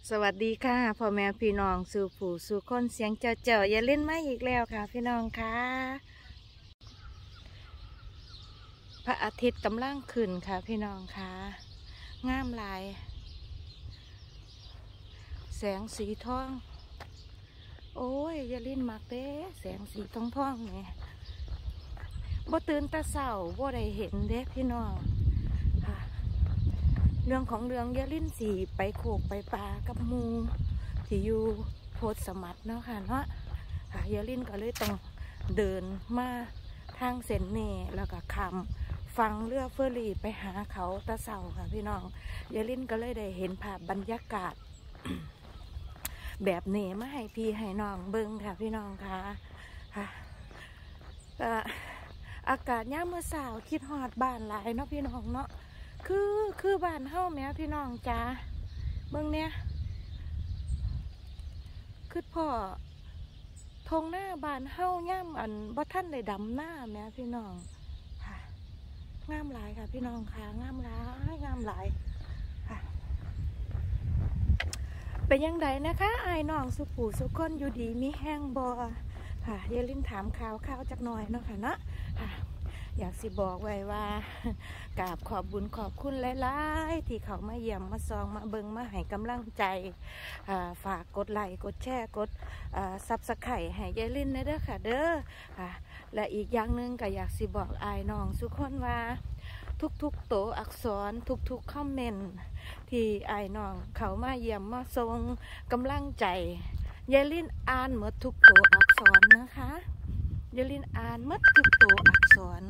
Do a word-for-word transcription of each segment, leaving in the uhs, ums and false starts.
สวัสดีค่ะพ่อแม่พี่น้องสู่ผู้สู่คนเสียงเจ้าเจ้าอย่าเล่นไม่อีกแล้วค่ะพี่น้องค่ะพระอาทิตย์กำลังขึ้นค่ะพี่น้องค่ะงามหลายแสงสีทองโอ้ยอย่าเล่นมักเด้แสงสีทองทองเนี่ยบ่ตื่นแต่เช้าบ่ได้เห็นเด้พี่น้องค่ะเรื่องของเรื่องอย่าเล่นสีไปโขกไปปลากับมูที่อยู่โพธสมัติเนาะค่ะเนาะค่ะอย่าเล่นก็เลยต้องเดินมาทางเส้นนี้แล้วก็คำฟังเรือเฟอร์รี่ไปหาเขาตะเสาค่ะพี่น้องยายลินก็เลยได้เห็นภาพบรรยากาศ แบบนี้มาให้พี่ให้น้องเบิ้งค่ะพี่น้องค่ะค่ะอากาศย่ามเมื่อสาวคิดฮอดบ้านหลายเนาะพี่น้องเนาะคือคือบ้านเฮาแม่พี่น้องจ้าเบิ้งเนี่ยคือพ่อทงหน้าบ้านเฮาย่ามอันบ่ท่านได้ดำหน้าแม่พี่น้องงามหลายค่ะพี่น้องค่ะงามหลายงามหลายค่ะเป็นยังไงนะคะไอ้น้องสุปู่สุคนอยู่ดีมีแห้งบอค่ะยายลินถามข่าวข่าวจักหน่อยเนาะค่ะเนาะค่ะอยากสิบอกไว้ว่ากราบขอบบุญขอบคุณหลายๆที่เขามาเยี่ยมมาซองมาเบิงมาให้กำลังใจฝากกดไลค์กดแชร์กดซับสไครต์ให้ยายลินนะเด้อค่ะเด้อค่ะและอีกอย่างหนึ่งก็อยากสิบอกไอ้น้องสุคนว่าทุกๆโตอักษรทุกๆคอมเมนต์ที่ไอ้น้องเขามาเยี่ยมมาทรงกำลังใจยายลินอ่านหมดทุกโตอักษรนะคะยายลินอ่านหมดทุกโตอักษร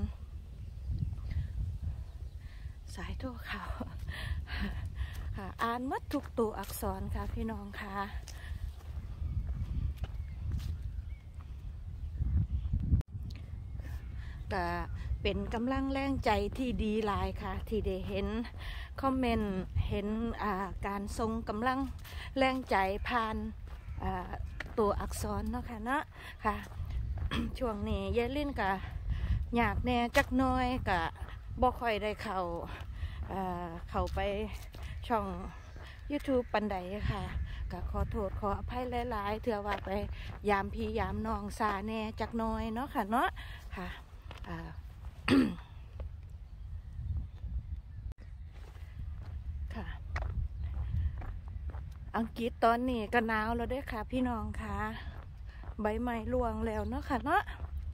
สายโทรเขาค่ะอ่านหมดทุกโตอักษรค่ะพี่น้องค่ะก็เป็นกำลังแรงใจที่ดีหลายค่ะที่ได้เห็นคอมเมนต์เห็นการทรงกำลังแรงใจผ่านตัวอักษรเนาะค่ะเนาะค่ะ ช่วงนี้ยายลินกะอยากแน่จักน้อยกะบ่ค่อยได้เข้าเข้าไปช่อง ยูทูบ ปันใดค่ะก็ขอโทษขออภัยหลายๆเถื่อว่าไปยามพี่ยามน้องซาแน่จักน้อยเนาะค่ะเนาะค่ะค่ะอังกฤษตอนนี้ก็หนาวแล้วด้วยค่ะพี่น้องค่ะใบไม้ร่วงแล้วเนาะค่ะเนาะ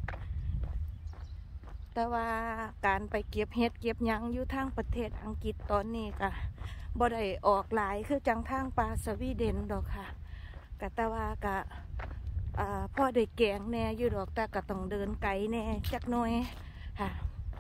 แต่ว่าการไปเก็บเห็ดเก็บหยังอยู่ทางประเทศอังกฤษตอนนี้ก็บ่ได้ออกหลายคือจังทางปลาสวีเดนดอกค่ะกะแต่ว่าก็พ่อได้แกงแน่อยู่ดอกแต่ก็ต้องเดินไกลแน่จักหน่อยค่ะ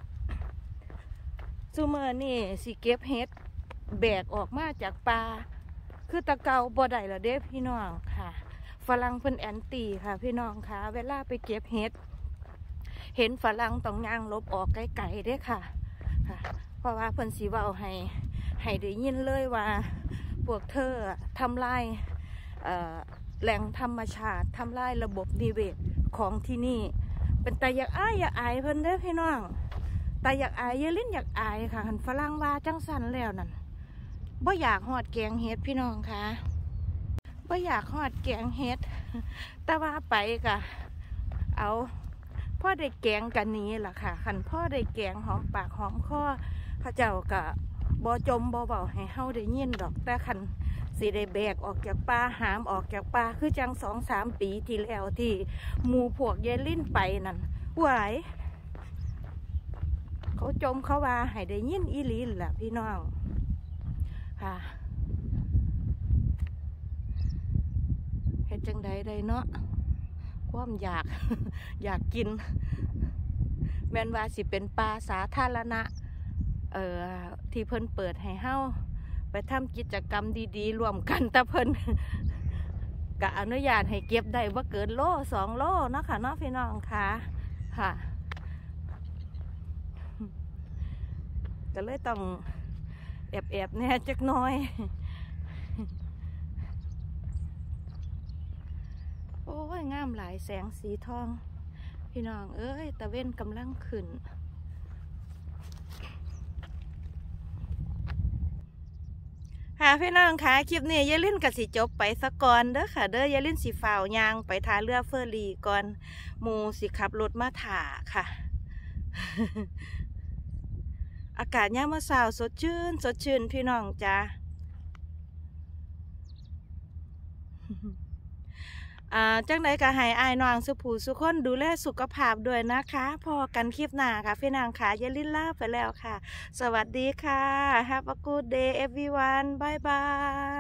ซูเมอร์นี่สิเก็บเห็ดแบกออกมาจากปลาคือตะเกาบ่ได้ละเด้พี่น้องค่ะฝรั่งเพิ่นแอนตี้ค่ะพี่น้องค่ะเวลาไปเก็บเห็ดเห็นฝรั่งต้องย่างลบออกไกลๆเด้ค่ะค่ะเพราะว่าเพิ่นสิเว้าให้ให้ได้ยินเลยว่าพวกเธอทำลายแหล่งธรรมชาติทำลายระบบนิเวศของที่นี่เป็นแต่อยากอายอยากอายเพิ่นเด้พี่น้องแต่อยากอายเยลิ้นอยากอายค่ะหันฝรั่งว่าจังสันแล้วนั่นบ่อยากหอดแกงเห็ดพี่น้องค่ะบ่อยากหอดแกงเห็ดแต่ว่าไปกะเอาพ่อได้แกงกันนี้ล่ะค่ะขันพ่อได้แกงหอมปากหอมคอข้าเจ้ากะบ่จมบ่เบาให้เฮาได้ยินดอกแต่ขันสิได้แบกออกจากป่าหามออกจากป่าคือจังสองสามปีที่แล้วที่หมู่พวกเยลิ้นไปนั่นไหวเขาจมเขาว่าให้ได้ยินอีหลีแหละพี่น้องค่ะเฮ็ดจังใดได้เนาะความอยากอยากกินแม่นว่าสิเป็นปลาสาธารณะเอ่อที่เพิ่นเปิดให้เฮาไปทำกิจกรรมดีๆรวมกันแต่เพิ่นก็อนุญาตให้เก็บได้ว่าเกินโลสองโลเนาะค่ะเนาะพี่น้องค่ะค่ะก็เลยต้องแอบๆแน่จักน้อยโอ้ยงามหลายแสงสีทองพี่น้องเอ้ยตะเว้นกำลังขึ้นค่ะพี่น้องค่ะคลิปนี้ยายลิ้นกับสิจบไปสักก่อนเด้อค่ะเด้อยายลิ้นสิฝ่าวยางไปท่าเรือเฟอร์รี่ก่อนหมูสิขับรถมาถ่าค่ะ อากาศยามมื้อเช้าสดชื่นสดชื่นพี่น้องจ้า อ่าจังใดก็ให้อ้ายน้องสุผู้สุคนดูแลสุขภาพด้วยนะคะพอกันคลิปหน้าค่ะพี่นางค่ะยายลิ้นลาไปแล้วค่ะสวัสดีค่ะ Have a good day everyone bye bye